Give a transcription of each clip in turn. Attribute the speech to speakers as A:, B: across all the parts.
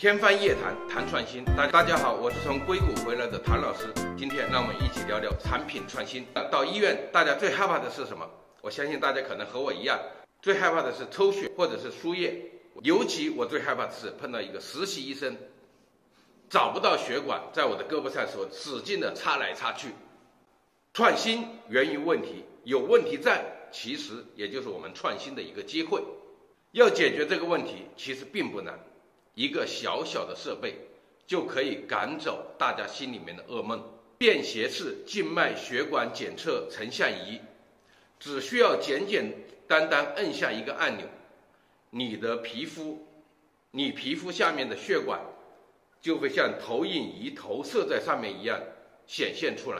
A: 天方夜谭，谈创新。大家好，我是从硅谷回来的谭老师。今天让我们一起聊聊产品创新。到医院，大家最害怕的是什么？我相信大家可能和我一样，最害怕的是抽血或者是输液。尤其我最害怕的是碰到一个实习医生，找不到血管，在我的胳膊上时候使劲的插来插去。创新源于问题，有问题在，其实也就是我们创新的一个机会。要解决这个问题，其实并不难。一个小小的设备就可以赶走大家心里面的噩梦。便携式静脉血管检测成像仪，只需要简简单单按下一个按钮，你皮肤下面的血管就会像投影仪投射在上面一样显现出来。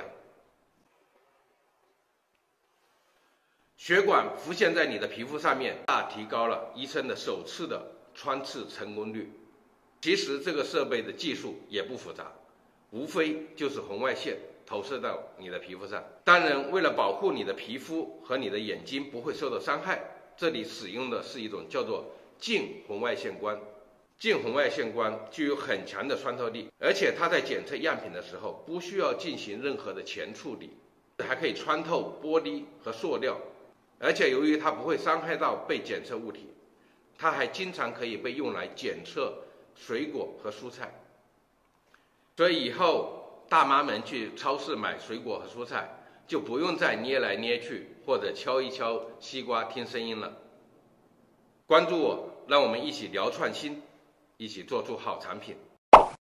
A: 血管浮现在你的皮肤上面，大提高了医生的首次的穿刺成功率。其实这个设备的技术也不复杂，无非就是红外线投射到你的皮肤上。当然，为了保护你的皮肤和你的眼睛不会受到伤害，这里使用的是一种叫做近红外线光。近红外线光具有很强的穿透力，而且它在检测样品的时候不需要进行任何的前处理，还可以穿透玻璃和塑料。而且由于它不会伤害到被检测物体，它还经常可以被用来检测水果和蔬菜。所以以后大妈们去超市买水果和蔬菜，就不用再捏来捏去或者敲一敲西瓜听声音了。关注我，让我们一起聊创新，一起做出好产品。